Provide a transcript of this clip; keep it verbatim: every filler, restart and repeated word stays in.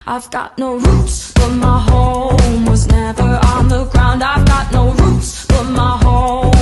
I've got no roots, but my home was never on the ground. I've got no roots, but my home